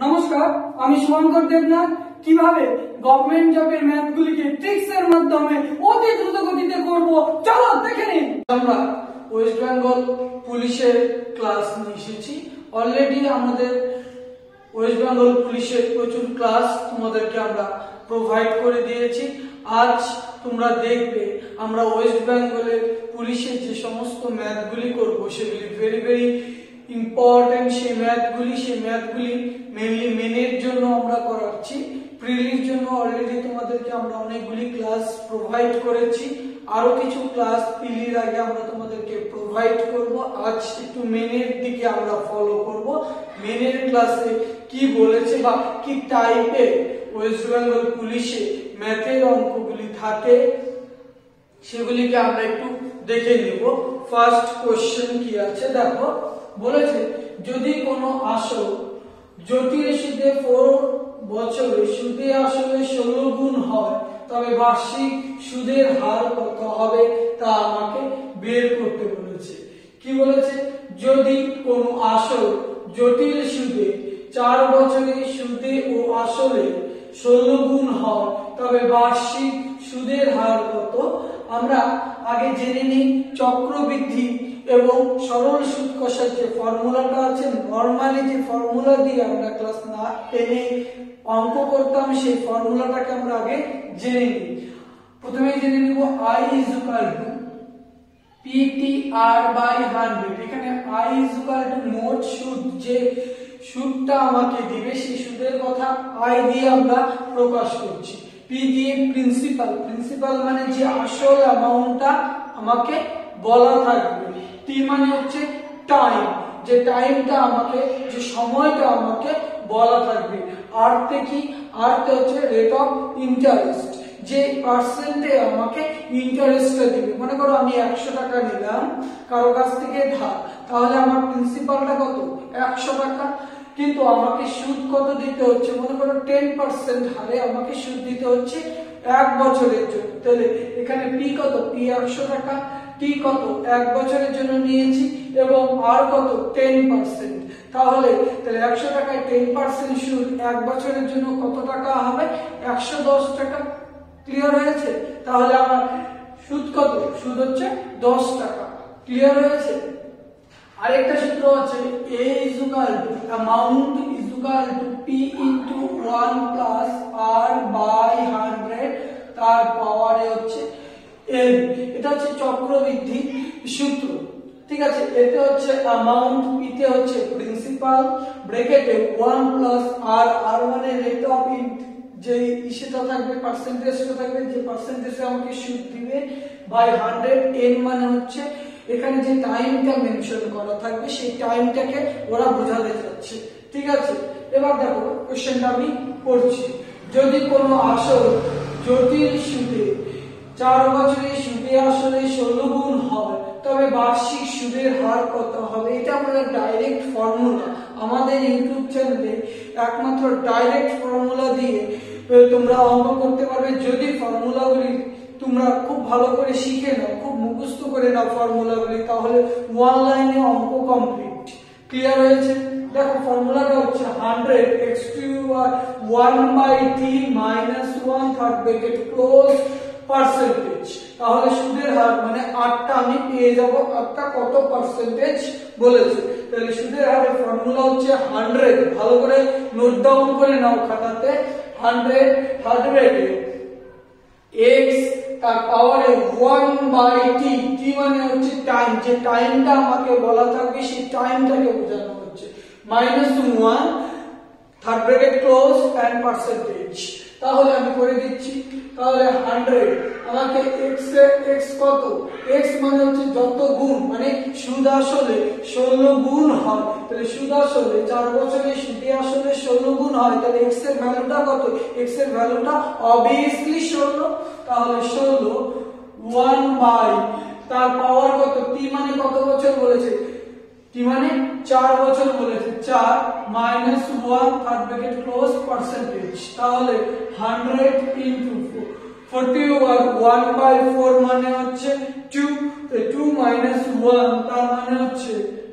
নমস্কার, আমি শুভঙ্কর দেবনাথ। কিভাবে গভর্নমেন্ট জবের ম্যাথগুলিকে ট্রিক্সের মাধ্যমে অতি দ্রুত গতিতে করব, চলো দেখে নিন। আমরা ওয়েস্ট বেঙ্গল পুলিশের ক্লাস নিয়ে এসেছি। অলরেডি আমাদের ওয়েস্ট বেঙ্গল পুলিশের প্রচুর ক্লাস তোমাদেরকে আমরা প্রোভাইড করে দিয়েছি। আজ তোমরা দেখবে আমরা ওয়েস্ট বেঙ্গলের পুলিশের যে সমস্ত ম্যাথগুলি করব সেগুলি ভেরি ইম্পর্টেন্ট। সেই ম্যাথগুলি মেইনলি মেনের জন্য আমরা করাচ্ছি। প্রিলির জন্য অলরেডি তোমাদেরকে আমরা অনেকগুলি ক্লাস প্রোভাইড করেছি, আরো কিছু ক্লাস প্রিলির আগে আমরা তোমাদেরকে প্রোভাইড করব। আজ একটু মেনের দিকে আমরা ফলো করব। মেনের ক্লাসে কি বলেছে বা কি টাইপের ওয়েস্ট বেঙ্গল পুলিশে ম্যাথের অঙ্কগুলি থাকে সেগুলিকে আমরা একটু দেখে নিব। ফার্স্ট কোশ্চেন কি আছে দেখো, বলেছে যদি কোনো আসল জটিল সুদে 4 বছরে সুদে আসলে 16 গুণ হয় তবে বার্ষিক সুদের হার কত হবে তা আমাকে বের করতে বলেছে। কি বলেছে? যদি কোনো আসল জটিল সুদে 4 বছরে সুদে ও আসলে 16 গুণ হয় তবে বার্ষিক সুদের হার কত। আমরা আগে জেনে নিই চক্রবৃদ্ধি এবং সরল সুদ কষার যে ফর্মুলাটা আছে, নরমালি যে ফর্মুলা দিয়ে আমরা ক্লাস 10 অঙ্ক করতাম সেই ফর্মুলাটাকে আমরা আগে জেনে নিই। প্রথমে জেনে নিব I = PTR/100। এখানে I = মোট সুদ, যে সুদটা আমাকে দিবে সেই সুদের কথা I দিয়ে আমরা প্রকাশ করছি। P দিয়ে প্রিন্সিপাল মানে যে আসল অ্যামাউন্টটা আমাকে বলা থাকবে। T মানে হচ্ছে টাইম, যে টাইমটা আমাকে, যে সময়টা আমাকে বলা থাকবে। আর তে কি? আর তে হচ্ছে রেট অফ ইন্টারেস্ট, যে পার্সেন্টে আমাকে ইন্টারেস্টটা দিবে। মনে করো আমি 100 টাকা নিলাম কারো কাছ থেকে ধার, তাহলে আমার প্রিন্সিপালটা কত? 100 টাকা, কিন্তু আমাকে সুদ কত দিতে হচ্ছে? মনে করো 10% হারে আমাকে সুদ দিতে হচ্ছে 1 বছরের জন্য। তাহলে এখানে P কত? P 100 টাকা, T কত? 1 বছরের জন্য নিয়েছি, এবং আর কত? 10%। তাহলে 100 টাকায় 10% সুদ 1 বছরের জন্য কত টাকা হবে? 110 টাকা। ক্লিয়ার হয়েছে? তাহলে আমার সুদ কত? সুদ হচ্ছে 10 টাকা। ক্লিয়ার হয়েছে? আরেকটা সূত্র আছে A = amount = P × 1 + R/100 তার পাওয়ারে হচ্ছে N। এটা হচ্ছে চক্রবৃদ্ধি সূত্র। ঠিক আছে, এতে হচ্ছে অ্যামাউন্ট, P তে হচ্ছে প্রিন্সিপাল, ব্র্যাকেটে 1 + R, R মানে রেট অফ যে সেটা থাকবে, পার্সেন্টেজটা থাকবে, যে পার্সেন্টেজে আমাকে সুদ দিবে, বাই 100। N মানে হচ্ছে এখানে যে টাইমটা মেনশন করা থাকবে সেই টাইমটাকে ওরা বোঝাতে চাচ্ছে। ঠিক আছে, এবার দেখো কোশ্চেনটা আমি পড়ছি। যদি কোনো আসল জটিল সুদে 4 বছরে সুদে আসলে 16 গুণ হয় তবে বার্ষিক সুদের হার কত হবে। এটা আমাদের ডাইরেক্ট ফর্মুলা। আমাদের ইউটিউব চ্যানেলে একমাত্র ডাইরেক্ট ফর্মুলা দিয়ে তোমরা অঙ্ক করতে পারবে। যদি ফর্মুলাগুলি তোমরা খুব ভালো করে শিখে নাও, খুব মুখস্থ করে নাও ফর্মুলাগুলি, তাহলে 1 লাইনে অঙ্ক কমপ্লিট। ক্লিয়ার হয়েছে? দেখো ফর্মুলাটা হচ্ছে 100 x^1/t - 1 third bracket close percentage. তাহলে সুদের হার মানে 8টা আমি পেয়ে যাব। 8টা কত পার্সেন্টেজ বলেছে। তাহলে সুদের হারের ফর্মুলা হচ্ছে 100। ভালো করে নোট ডাউন করে নাও খাতাতে। 100 থার্ড ব্র্যাকেট x তার পাওয়ারে 1/t, t মানে হচ্ছে টাইম, যে টাইমটা আমাকে বলা থাকবে সেই টাইমটাকে বোঝানো হচ্ছে, -1 third bracket close and percentage. তাহলে আমি করে দিচ্ছি। তাহলে 100 আমাকে x কত? x মানে হচ্ছে যত গুণ, মানে সুদ আসলে 16 গুণ হয়। তাহলে সুদ আসলে 4 বছরে সুদে আসলে 16 গুণ হয়, তাহলে x এর ভ্যালুটা কত? x এর ভ্যালুটা অবভিয়াসলি 16। তাহলে 16 1 তার পাওয়ার কত? t মানে কত বছর বলেছে? t মানে 4 বছর বলেছে। 4 - 1 থার্ড ব্র্যাকেট ক্লোজ পার্সেন্টেজ। তাহলে 100 × 40 আর 1/4 মানে হচ্ছে 2। 2 - 1 তার মানে হচ্ছে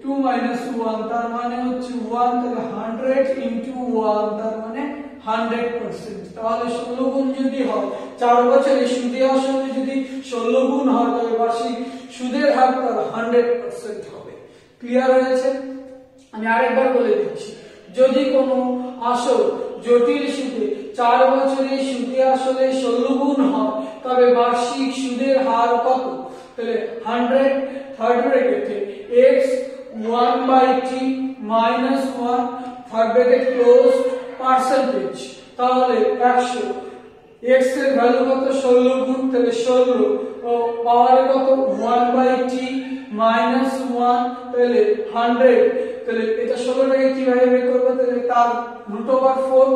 2 minus 1 তার মানে হচ্ছে 1, তাহলে 100 into 1 তার মানে 100%। তাহলে 16 গুণ যদি হয় 4 বছরে সুদে আসলে যদি 16 গুণ হয় তাহলে বার্ষিক সুদের হার তার 100% হবে। ক্লিয়ার হয়েছে? আমি আরেকবার বলে দিচ্ছি, যদি কোনো আসল জটিল সুদে 4 বছরে সুদে আসলে 16 গুণ হয় তবে বার্ষিক সুদের হার কত? তাহলে 100 থার্ড ব্র্যাকেটে x 1/t minus 1 third bracket close percentage, তাহলে 100 x এর ভ্যালু কত? 16 গুণ, তাহলে 16 ও পাওয়ার কত? 1/t minus 1 তাহলে 100, তাহলে এটা 16 টাকে কিভাবে বের করব? তাহলে তার √4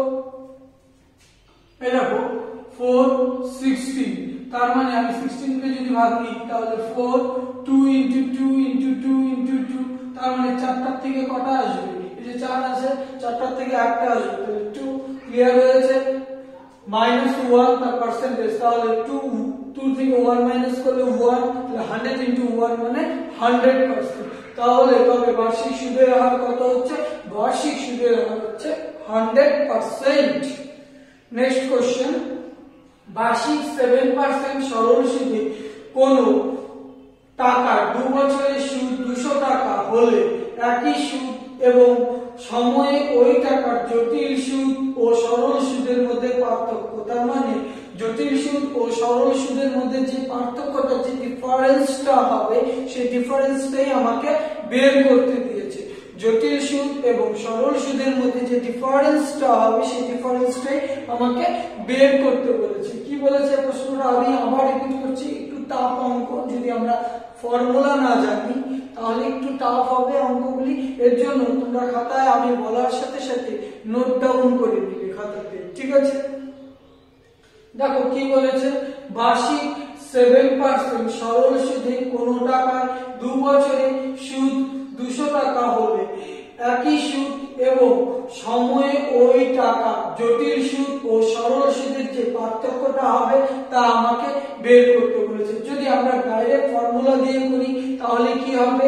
এই দেখো 4 16, তার মানে আমি 16 কে যদি ভাগ করি তাহলে 4 2 into 2 into 2 into 2, তার মানে 4টার থেকে কটা আসবে? এই যে 4 আছে 4টার থেকে একটা আসবে, তাহলে 2। ক্লিয়ার হয়েছে? -1 তার পার্সেন্টেজ, তাহলে 2 থেকে 1 মাইনাস করলে 1, তাহলে 100 into 1 মানে 100%। তাহলে তবে বার্ষিক সুদের হার কত হচ্ছে? বার্ষিক সুদের হার হচ্ছে 100%। নেক্সট কোশ্চেন, বার্ষিক 7% সরল সুদে কোন টাকা 2 বছরের সুদ 200 টাকা হলে একই সুদ এবং সময়ে ওই টাকার জটিল সুদ ও সরল সুদের মধ্যে পার্থক্য, তার মানে জটিল সুদ ও সরল সুদের মধ্যে যে পার্থক্যটা, যে ডিফারেন্সটা হবে সেই ডিফারেন্সটাই আমাকে বের করতে দিয়েছে। জটিল সুদ এবং সরল সুদের মধ্যে যে ডিফারেন্সটা হবে সেই ডিফারেন্সটাই আমাকে বের করতে বলেছে। কি বলেছে প্রশ্নটা আমি আবার রিপিট করছি, একটু টাফ অঙ্ক, যদি আমরা ফর্মুলা না জানি তাহলে একটু টাফ হবে অঙ্কগুলি। এর জন্য তোমরা খাতায় আমি বলার সাথে সাথে নোট ডাউন করে নিবে খাতাতে, ঠিক আছে? দেখো কি বলেছে, বার্ষিক 7% সরল সুদে কোন টাকার 2 বছরে সুদ 200 টাকা হলে একই সুদ এবং সময়ে ওই টাকা জটিল সুদ ও সরল সুদের যে পার্থক্যটা হবে তা আমাকে বের করতে বলেছে। যদি আমরা ডাইরেক্ট ফর্মুলা দিয়ে করি তাহলে কি হবে?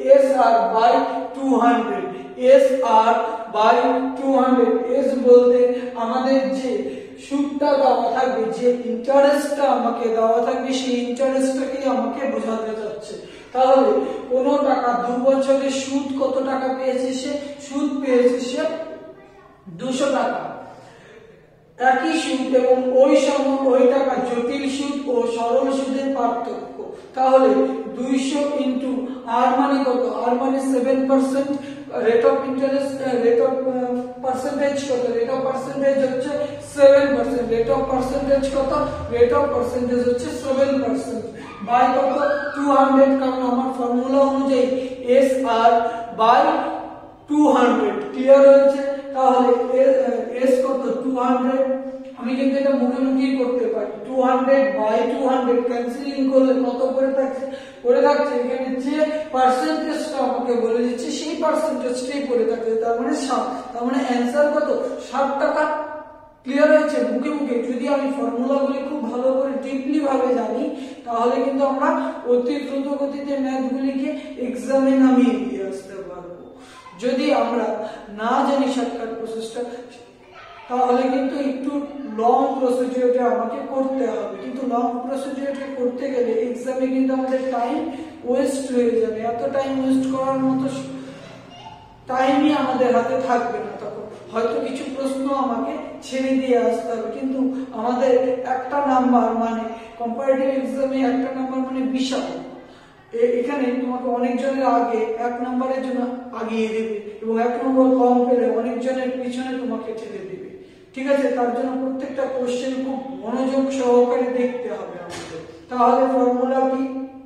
SR/200, SR/200, S বলতে আমাদের যে সুদটা দেওয়া থাকবে, যে ইন্টারেস্টটা আমাকে দেওয়া থাকবে সেই ইন্টারেস্টটাকেই আমাকে বোঝাতে যাচ্ছে। তাহলে কোন টাকা 2 বছরে সুদ কত টাকা পেয়েছে? সে সুদ পেয়েছে সে 200 টাকা। একই সুদ এবং ওই সময় ওই টাকা জটিল সুদ ও সরল সুদের পার্থক্য, তাহলে 200 ইনটু আর মানে কত? আর মানে 7%, rate of interest, rate of percentage কত? রেট অফ পার্সেন্টেজ হচ্ছে 7%, রেট অফ পার্সেন্টেজ কত? রেট অফ পার্সেন্টেজ হচ্ছে 7%, বাই কত? 200, কারণ আমার ফর্মুলা অনুযায়ী SR/200। ক্লিয়ার হয়েছে? তাহলে S কত? 200। আমি কিন্তু এটা মুখে মুখেই করতে পারি, 200/200 ক্যান্সেলিং করলে কত করে থাকছে? এখানে যে পার্সেন্টেজটা আমাকে বলে দিচ্ছে সেই পার্সেন্টেজটাই পড়ে থাকছে, তার মানে 7, তার মানে অ্যানসার কত? 7 টাকা। ক্লিয়ার হয়েছে? মুখে মুখে যদি আমি ফর্মুলাগুলি খুব ভালো করে ডিপলি ভাবে জানি তাহলে কিন্তু আমরা অতি দ্রুত গতিতে ম্যাথগুলিকে এক্সামে নামিয়ে দিয়ে আসতে পারবো। যদি আমরা না জানি শর্টকাট প্রসেসটা তাহলে কিন্তু একটু লং প্রসিডিউরটা আমাকে করতে হবে, কিন্তু লং প্রসিডিউরটা করতে গেলে এক্সামে কিন্তু আমাদের টাইম ওয়েস্ট হয়ে যাবে। এত টাইম ওয়েস্ট করার মতো টাইমই আমাদের হাতে থাকবে না, তখন হয়তো কিছু প্রশ্ন আমাকে ছেড়ে দিয়ে আসতে হবে, কিন্তু আমাদের একটা নাম্বার মানে কম্পারেটিভ এক্সামে একটা নাম্বার মানে বিশাল। এখানে তোমাকে অনেকজনের আগে 1 নম্বরের জন্য আগিয়ে দেবে এবং 1 নম্বর কম পেলে অনেকজনের পিছনে তোমাকে ঠেলে দেবে, ঠিক আছে? তার জন্য প্রত্যেকটা কোশ্চেন খুব মনোযোগ সহকারে দেখতে হবে আমাদের। তাহলে ফর্মুলা কি?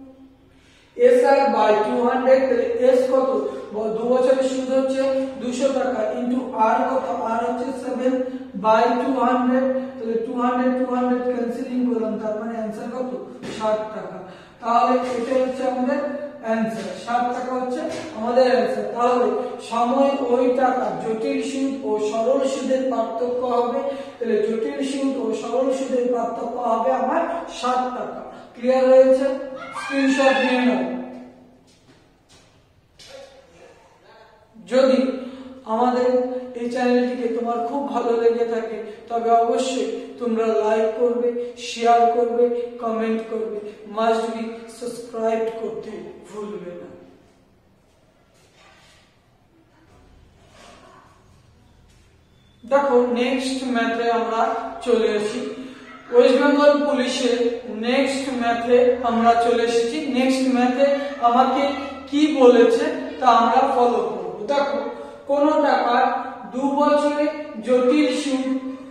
SR/200, তাহলে S কত? 2 বছরের সুদ হচ্ছে 200 টাকা ইনটু R কত? R হচ্ছে 7/200, তাহলে 200 ক্যান্সেলিং করলাম, তার মানে অ্যানসার কত? 60 টাকা। তাহলে এটা হচ্ছে আমাদের অ্যানসার, 60 টাকা হচ্ছে আমাদের অ্যানসার। তাহলে সময় ওই টাকা জটিল সুদ ও সরল সুদের পার্থক্য হবে, তাহলে জটিল সুদ ও সরল সুদের পার্থক্য হবে আমার 60 টাকা। ক্লিয়ার হয়েছে? স্ক্রিনশট নিয়ে নাও। যদি আমাদের এই চ্যানেলটিকে তোমার খুব ভালো লেগে থাকে তবে অবশ্যই তোমরা লাইক করবে, শেয়ার করবে, কমেন্ট করবে, মাস্ট বি সাবস্ক্রাইব করতে ভুলবে না। দেখো নেক্সট ম্যাথে আমরা চলে আসি। ওয়েস্ট বেঙ্গল পুলিশের নেক্সট ম্যাথে আমরা চলে এসেছি। নেক্সট ম্যাথে আমাকে কি বলেছে তা আমরা ফলো করব। দেখো কোন টাকার 2 বছরে জটিল সুদ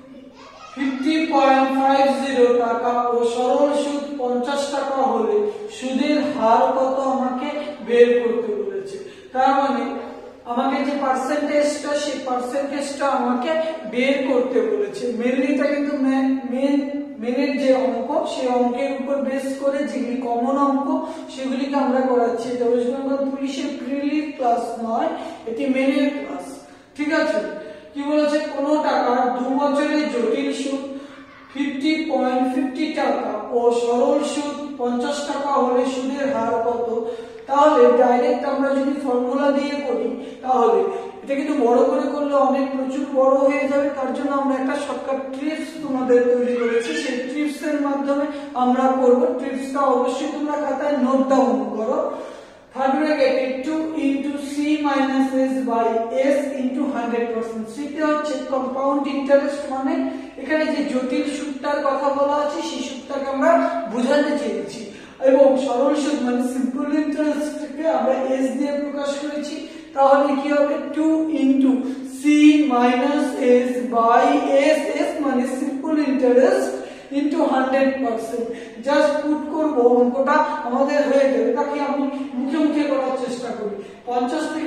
50.50 টাকা ও সরল সুদ 50 টাকা হলে সুদের হার কত আমাকে বের করতে বলেছে। তার মানে আমাকে যে পার্সেন্টেজটা সেই পার্সেন্টেজটা আমাকে বের করতে বলেছে। মেনলি এটা কিন্তু মেনের যে অঙ্ক সেই অঙ্কের উপর বেস করে যেগুলি কমন অঙ্ক সেগুলিকে আমরা করাচ্ছি। এটা ওয়েস্ট বেঙ্গল পুলিশের প্রিলির ক্লাস নয়, এটি মেনের ক্লাস। ঠিক আছে, কি বলেছে? কোন টাকার 2 বছরের জটিল সুদ 50.50 টাকা ও সরল সুদ 50 টাকা হলে সুদের হার কত। তাহলে ডাইরেক্ট আমরা যদি ফর্মুলা দিয়ে করি তাহলে এটা কিন্তু বড় করে করলে অনেক প্রচুর বড় হয়ে যাবে। তার জন্য আমরা একটা শর্টকাট ট্রিক্স তোমাদের তৈরি করেছি, সেই ট্রিক্স এর মাধ্যমে আমরা করব। ট্রিক্সটা অবশ্যই তোমরা খাতায় নোট ডাউন করো। থার্ড ব্র্যাকেটে 2 into c minus s by s into 100%। সেটা হচ্ছে কম্পাউন্ড ইন্টারেস্ট, মানে এখানে যে জটিল সুদটার কথা বলা আছে সেই সুদটাকে আমরা বোঝাতে চেয়েছি, এবং সরল সুদ মানে সিম্পল ইন্টারেস্টকে আমরা s দিয়ে প্রকাশ করেছি। তাহলে কি হবে? 2 into c minus s by s, s মানে simple interest into 100%। Just put করব, অঙ্কটা আমাদের হয়ে যাবে। তাকে আমি মুখে মুখে করার চেষ্টা করি। 50 থেকে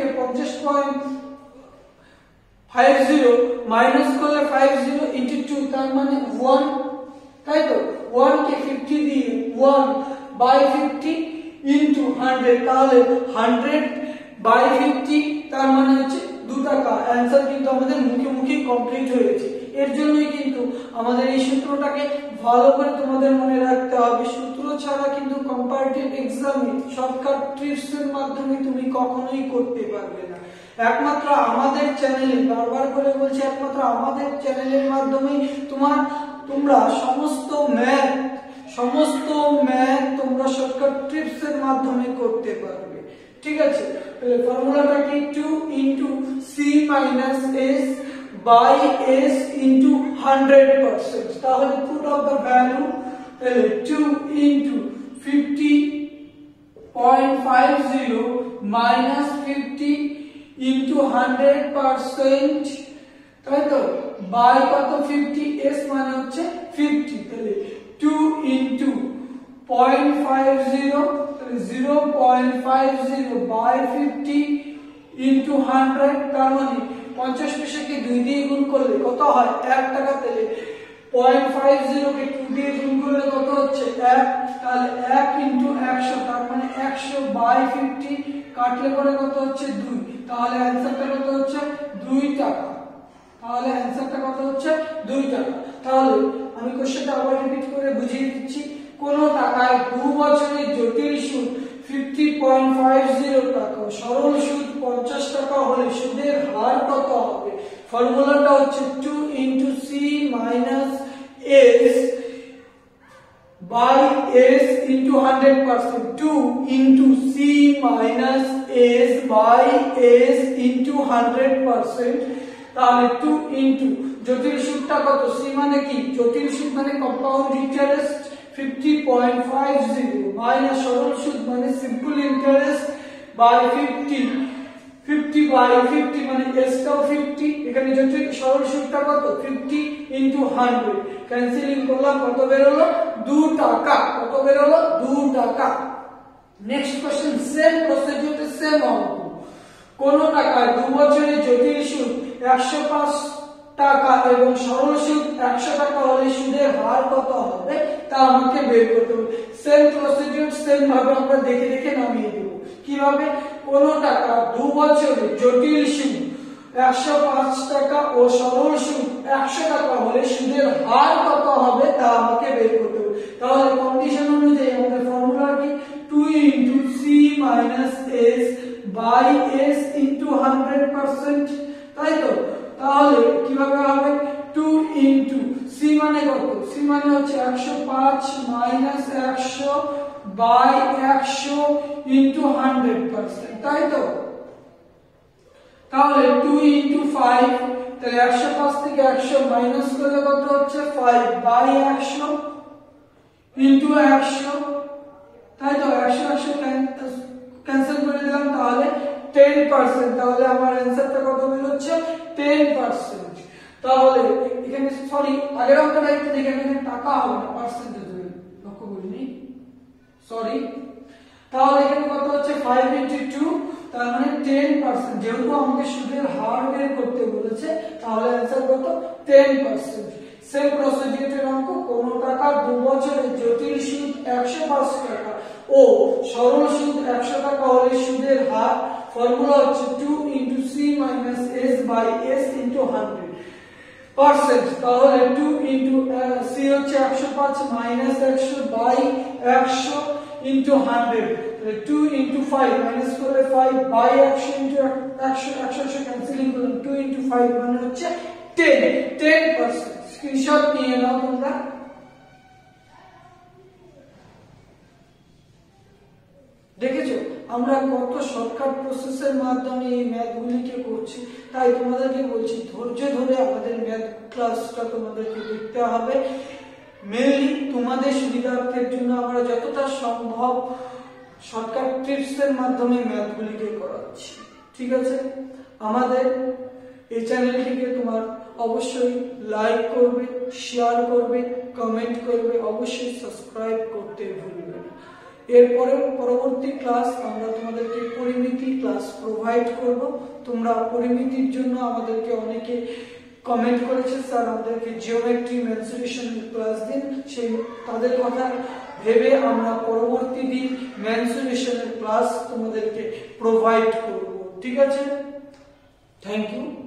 50.50 মাইনাস করলে 50 into 2 তার মানে 1, তাই তো? 1 কে 50 দিয়ে 1 by 50 into 100, তাহলে 100 by 50 তার মানে হচ্ছে 2 টাকা। অ্যানসার কিন্তু আমাদের মুখে মুখে কমপ্লিট হয়েছে। এর জন্যই কিন্তু আমাদের এই সূত্রটাকে ভালো করে তোমাদের মনে রাখতে হবে। সূত্র ছাড়া কিন্তু কম্পারেটিভ এক্সামে শর্টকাট ট্রিক্স এর মাধ্যমে তুমি কখনোই করতে পারবে না। একমাত্র আমাদের চ্যানেলে, বারবার করে বলছি, একমাত্র আমাদের চ্যানেলের মাধ্যমে তোমরা সমস্ত ম্যাথ তোমরা শর্টকাট ট্রিক্স এর মাধ্যমে করতে পারবে। ঠিক আছে, তাহলে ফর্মুলাটা কি? 2 into c minus s by s into 100%। তাহলে পুট অফ দ্য ভ্যালু, তাহলে 2 into 50.50 minus 50 into 100%, তাই তো, বাই কত? 50, s মানে হচ্ছে 50। তাহলে 2 into 0.50, তাহলে 0.50 by 50 into 100, তার মানে 50 পয়সাকে 2 দিয়ে গুণ করলে কত হয়? 1 টাকা। তাহলে 0.50 কে 2 দিয়ে গুণ করলে কত হচ্ছে? 1। তাহলে 1 into 100, তার মানে 100 by 50 কাটলে পরে কত হচ্ছে? 2। তাহলে অ্যানসারটা কত হচ্ছে? 2 টাকা। তাহলে অ্যানসারটা কত হচ্ছে? 2 টাকা। তাহলে আমি কোশ্চেনটা আবার রিপিট করে বুঝিয়ে দিচ্ছি। কোন টাকায় 2 বছরের জটিল সুদ 50.50 টাকা, সরল সুদ 50 টাকা হলে সুদের হার কত হবে? ফর্মুলাটা হচ্ছে 2 into c minus s by s into 100%। 2 into c minus s by s into 100%। তাহলে 2 into জটিল সুদটা কত? c মানে কি? জটিল সুদ মানে কম্পাউন্ড ইন্টারেস্ট 50.50 মাইনাস সরল সুদ মানে সিম্পল ইন্টারেস্ট বাই 50 বাই 50 মানে s টাও 50। এখানে জটিল সরল সুদটা কত? 50 into 100। ক্যান্সেলিং করলাম, কত বের হলো? 2 টাকা। কত বের হলো? 2 টাকা। Next question, same procedure, same অঙ্ক। কোন টাকায় 2 বছরের জটিল সুদ 105 টাকা এবং সরল সুদ 100 টাকা হলে সুদের হার কত হবে তা আমাকে বের করতে হবে। সেম প্রসিডিউর, সেম ভাবে আমরা দেখে দেখে নামিয়ে দেব। কিভাবে? কোন টাকা 2 বছরের জটিল সুদ 105 টাকা ও সরল সুদ 100 টাকা হলে সুদের হার কত হবে তা আমাকে বের করতে হবে। তাহলে কন্ডিশন অনুযায়ী আমাদের ফর্মুলা কি? 2 into c minus s by s into 100%, তাই তো? তাহলে কিভাবে হবে? 2 ইনটু c মানে কত? c মানে হচ্ছে 105 মাইনাস 100 বাই 100 ইনটু 100%, তাই তো? তাহলে 2 ইনটু 5, তাহলে 105 থেকে 100 মাইনাস করলে কত হচ্ছে? 5 বাই 100 ইনটু 100, তাই তো? 100 ক্যান্সেল করে দিলাম, তাহলে 10%, তাহলে আমার অ্যানসারটা কত বের হচ্ছে? 10%। তাহলে এখানে সরি আগের অঙ্কটা একটু দেখে, এখানে টাকা হবে না, পার্সেন্টেজ হবে, লক্ষ্য করিনি, সরি। তাহলে এখানে কত হচ্ছে? 5 ইনটু 2, তার মানে 10%। যেহেতু আমাকে সুদের হার বের করতে বলেছে, তাহলে অ্যানসার কত? 10%। সেম প্রসিডিউরের অঙ্ক, কোন টাকা 2 বছরের জটিল সুদ 105 টাকা ও সরল সুদ 100 টাকা হলে সুদের হার ফর্মুলা হচ্ছে 2 into c minus s by s into 100%। তাহলে 2 ইনটু c হচ্ছে 105 minus 100 by 100 into 100, 2 into 5 minus করলে 5 বাই 100 ইনটু 100 ক্যান্সেলিং করলে 2 ইনটু 5 মানে হচ্ছে 10%। স্ক্রিনশট নিয়ে নাও তোমরা। দেখেছো আমরা কত শর্টকাট প্রসেসের মাধ্যমে এই ম্যাথগুলিকে করছি। তাই তোমাদেরকে বলছি, ধৈর্য ধরে আমাদের ম্যাথ ক্লাসটা তোমাদেরকে দেখতে হবে। মেইনলি তোমাদের সুবিধার্থের জন্য আমরা যতটা সম্ভব শর্টকাট টিপসের মাধ্যমে ম্যাথগুলিকে করাচ্ছি, ঠিক আছে? আমাদের এই চ্যানেলটিকে তোমার অবশ্যই লাইক করবে, শেয়ার করবে, কমেন্ট করবে, অবশ্যই সাবস্ক্রাইব করতে ভুলবে না। এরপরে পরবর্তী ক্লাস আমরা তোমাদেরকে পরিমিতি ক্লাস প্রোভাইড করব। তোমরা পরিমিতির জন্য আমাদেরকে অনেকে কমেন্ট করেছে, স্যার আমাদেরকে জিওমেট্রি মেনসুরেশন ক্লাস দিন। সেই তাদের কথা ভেবে আমরা পরবর্তী দিন মেনসুরেশনের ক্লাস তোমাদেরকে প্রোভাইড করব, ঠিক আছে? Thank you.